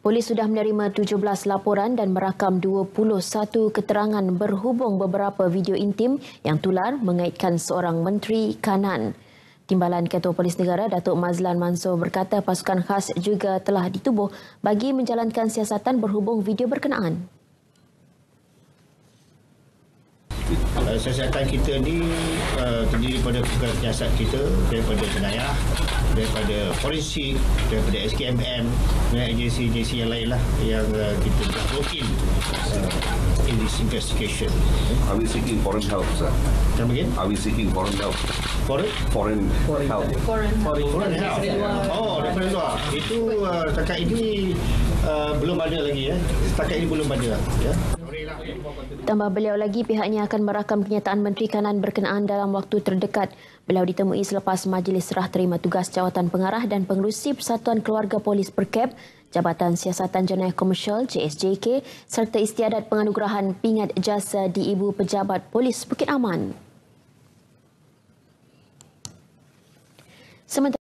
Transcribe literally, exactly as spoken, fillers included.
Polis sudah menerima tujuh belas laporan dan merakam dua puluh satu keterangan berhubung beberapa video intim yang tular mengaitkan seorang Menteri Kanan. Timbalan Ketua Polis Negara Datuk Mazlan Mansor berkata pasukan khas juga telah ditubuh bagi menjalankan siasatan berhubung video berkenaan. Uh, siasatan kita ni uh, terdiri pada pasukan siasat kita daripada jenayah, daripada forensik, daripada S K M M dan agensi-agensi yang lain lah yang uh, kita dah working uh, in this investigation. Are we seeking foreign help, sir? Come again? Are we seeking foreign help? Foreign? Foreign, foreign help. Foreign, foreign help. Oh, daripada luar. Itu uh, setakat ini uh, belum ada lagi ya. Setakat ini belum ada ya. Tambah beliau lagi, pihaknya akan merakam kenyataan Menteri Kanan berkenaan dalam waktu terdekat. Beliau ditemui selepas Majlis Serah Terima Tugas Jawatan Pengarah dan Pengerusi Persatuan Keluarga Polis Perkeb, Jabatan Siasatan Jenayah Komersial J S J K serta istiadat penganugerahan pingat jasa di Ibu Pejabat Polis Bukit Aman. Sementara